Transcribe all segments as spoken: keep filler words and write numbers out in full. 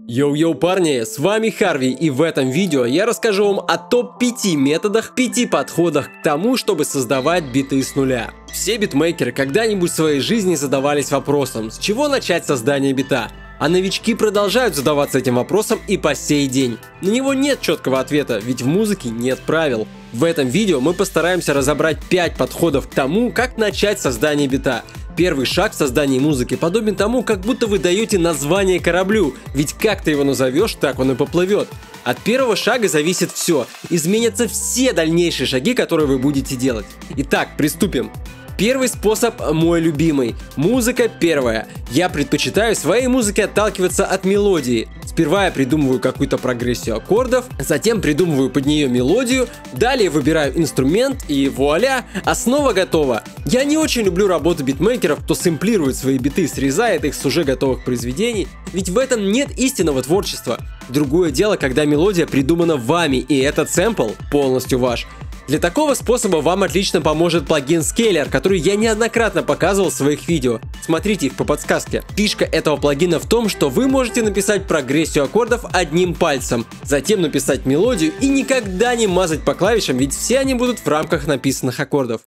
Йоу-йоу, парни, с вами Харви, и в этом видео я расскажу вам о топ пяти методах, пяти подходах к тому, чтобы создавать биты с нуля. Все битмейкеры когда-нибудь в своей жизни задавались вопросом, с чего начать создание бита. А новички продолжают задаваться этим вопросом и по сей день. На него нет четкого ответа, ведь в музыке нет правил. В этом видео мы постараемся разобрать пять подходов к тому, как начать создание бита. Первый шаг в создании музыки подобен тому, как будто вы даете название кораблю, ведь как ты его назовешь, так он и поплывет. От первого шага зависит все, изменятся все дальнейшие шаги, которые вы будете делать. Итак, приступим. Первый способ мой любимый. Музыка первая. Я предпочитаю в своей музыке отталкиваться от мелодии. Сперва я придумываю какую-то прогрессию аккордов, затем придумываю под нее мелодию, далее выбираю инструмент и вуаля, основа готова. Я не очень люблю работу битмейкеров, кто сэмплирует свои биты, срезает их с уже готовых произведений, ведь в этом нет истинного творчества. Другое дело, когда мелодия придумана вами, и этот сэмпл полностью ваш. Для такого способа вам отлично поможет плагин Scaler, который я неоднократно показывал в своих видео. Смотрите их по подсказке. Фишка этого плагина в том, что вы можете написать прогрессию аккордов одним пальцем, затем написать мелодию и никогда не мазать по клавишам, ведь все они будут в рамках написанных аккордов.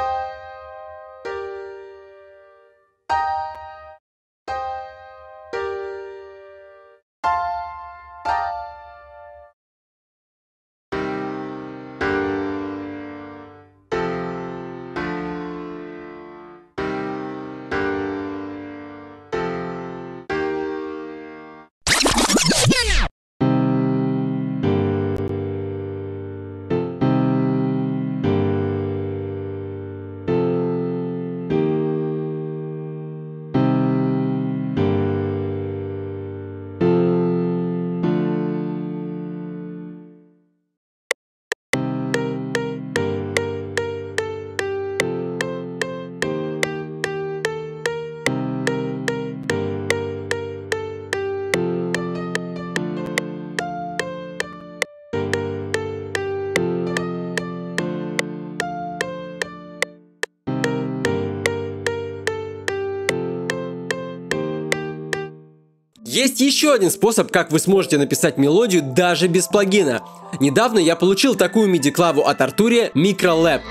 Есть еще один способ, как вы сможете написать мелодию даже без плагина. Недавно я получил такую миди-клаву от Arturia Microlab.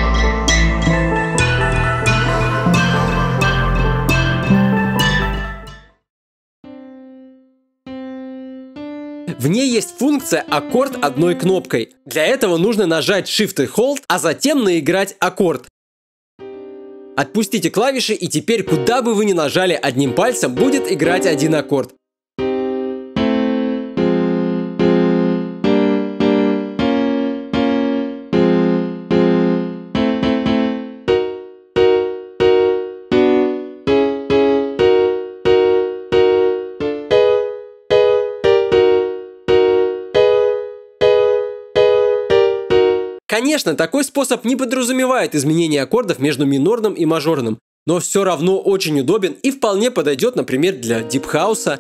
В ней есть функция аккорд одной кнопкой. Для этого нужно нажать Shift и Hold, а затем наиграть аккорд. Отпустите клавиши, и теперь, куда бы вы ни нажали одним пальцем, будет играть один аккорд. Конечно, такой способ не подразумевает изменение аккордов между минорным и мажорным, но все равно очень удобен и вполне подойдет, например, для дипхауса.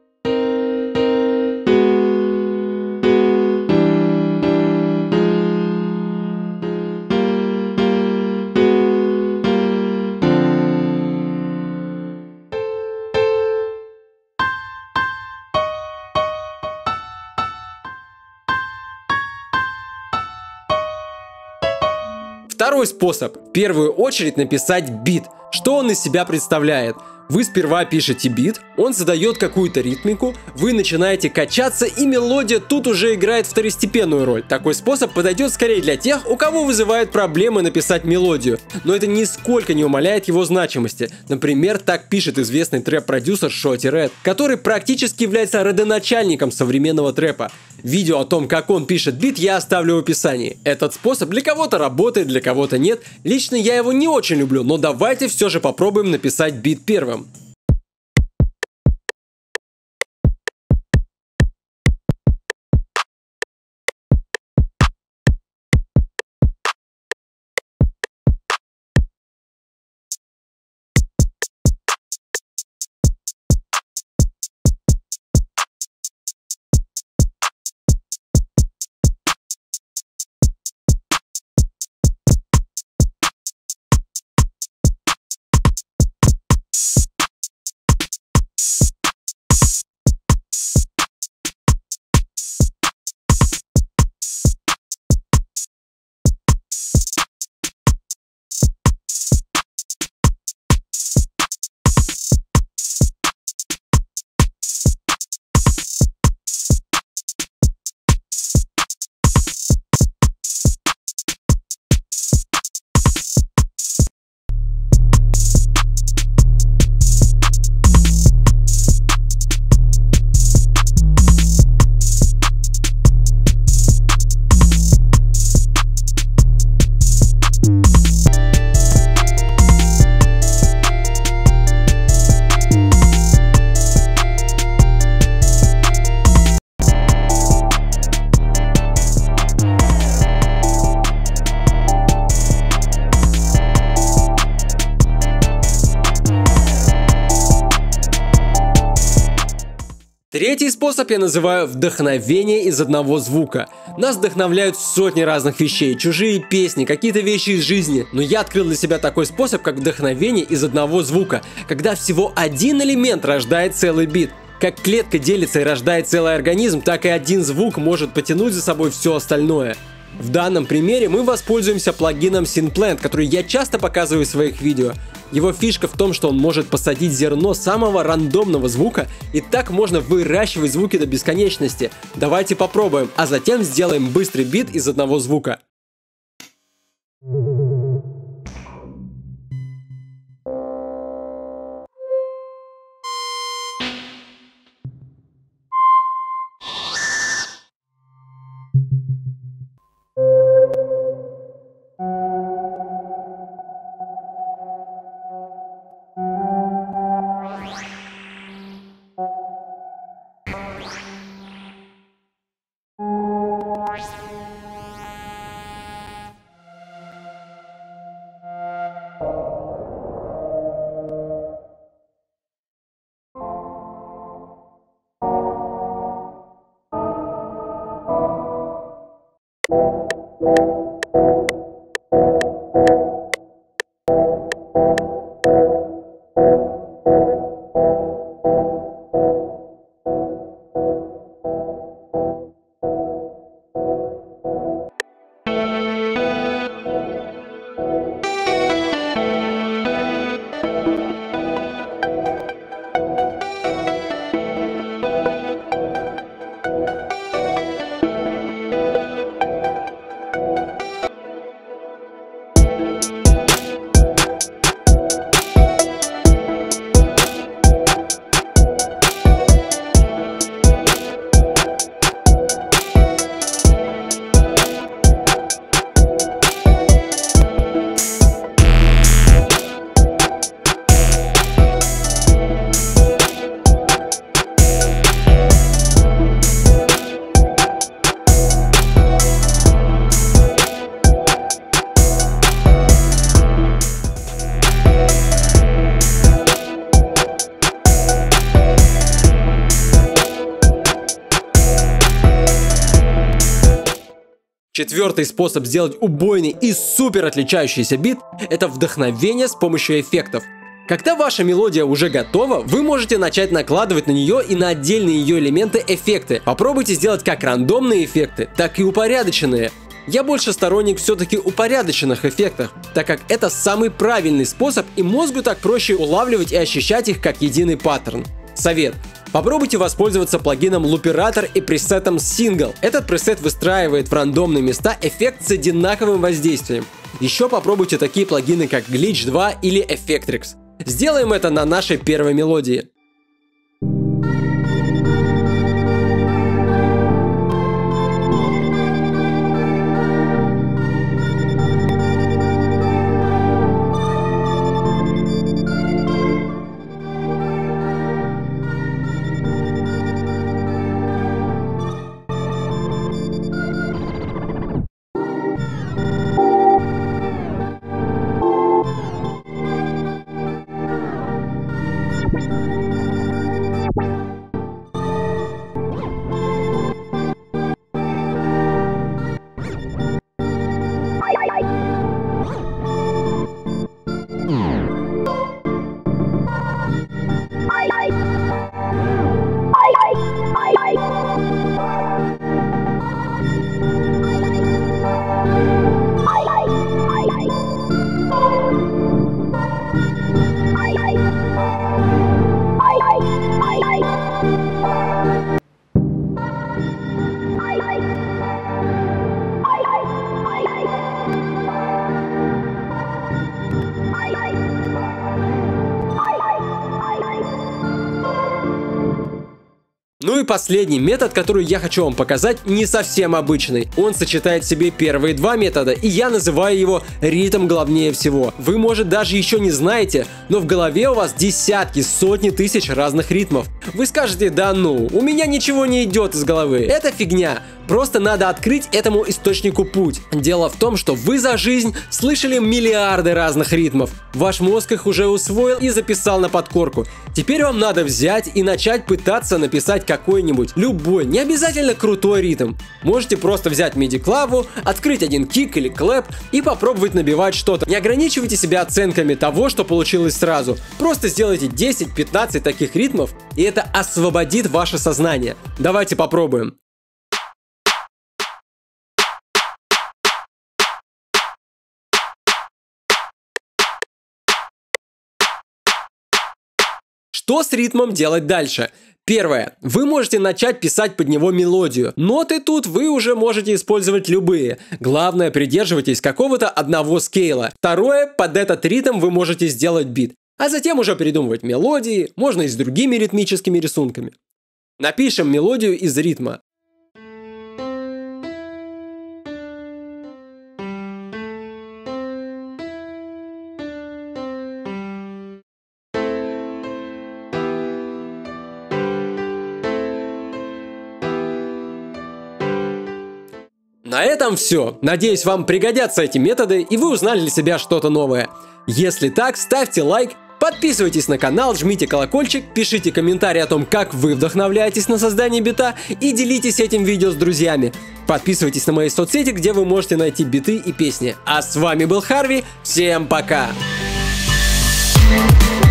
Второй способ. В первую очередь написать бит. Что он из себя представляет? Вы сперва пишете бит, он задает какую-то ритмику, вы начинаете качаться, и мелодия тут уже играет второстепенную роль. Такой способ подойдет скорее для тех, у кого вызывает проблемы написать мелодию, но это нисколько не умаляет его значимости. Например, так пишет известный трэп-продюсер Shotty Red, который практически является родоначальником современного трэпа. Видео о том, как он пишет бит, я оставлю в описании. Этот способ для кого-то работает, для кого-то нет. Лично я его не очень люблю, но давайте все же попробуем написать бит первым. Третий способ я называю вдохновение из одного звука. Нас вдохновляют сотни разных вещей, чужие песни, какие-то вещи из жизни. Но я открыл для себя такой способ, как вдохновение из одного звука, когда всего один элемент рождает целый бит. Как клетка делится и рождает целый организм, так и один звук может потянуть за собой все остальное. В данном примере мы воспользуемся плагином Synplant, который я часто показываю в своих видео. Его фишка в том, что он может посадить зерно самого рандомного звука, и так можно выращивать звуки до бесконечности. Давайте попробуем, а затем сделаем быстрый бит из одного звука. Четвертый способ сделать убойный и супер отличающийся бит – это вдохновение с помощью эффектов. Когда ваша мелодия уже готова, вы можете начать накладывать на нее и на отдельные ее элементы эффекты. Попробуйте сделать как рандомные эффекты, так и упорядоченные. Я больше сторонник все-таки упорядоченных эффектов, так как это самый правильный способ, и мозгу так проще улавливать и ощущать их как единый паттерн. Совет. Попробуйте воспользоваться плагином Looperator и пресетом Single. Этот пресет выстраивает в рандомные места эффект с одинаковым воздействием. Еще попробуйте такие плагины, как Glitch два или Effectrix. Сделаем это на нашей первой мелодии. Ну и последний метод, который я хочу вам показать, не совсем обычный. Он сочетает в себе первые два метода, и я называю его ритм главнее всего. Вы, может, даже еще не знаете, но в голове у вас десятки, сотни тысяч разных ритмов. Вы скажете: да ну, у меня ничего не идет из головы. Это фигня. Просто надо открыть этому источнику путь. Дело в том, что вы за жизнь слышали миллиарды разных ритмов. Ваш мозг их уже усвоил и записал на подкорку. Теперь вам надо взять и начать пытаться написать как какой-нибудь, любой, не обязательно крутой ритм. Можете просто взять миди-клаву, открыть один кик или клэп и попробовать набивать что-то. Не ограничивайте себя оценками того, что получилось сразу. Просто сделайте десять-пятнадцать таких ритмов, и это освободит ваше сознание. Давайте попробуем. Что с ритмом делать дальше? Первое. Вы можете начать писать под него мелодию. Ноты тут вы уже можете использовать любые. Главное, придерживайтесь какого-то одного скейла. Второе. Под этот ритм вы можете сделать бит. А затем уже придумывать мелодии, можно и с другими ритмическими рисунками. Напишем мелодию из ритма. На этом все. Надеюсь, вам пригодятся эти методы и вы узнали для себя что-то новое. Если так, ставьте лайк, подписывайтесь на канал, жмите колокольчик, пишите комментарии о том, как вы вдохновляетесь на создание бита и делитесь этим видео с друзьями. Подписывайтесь на мои соцсети, где вы можете найти биты и песни. А с вами был Харви, всем пока!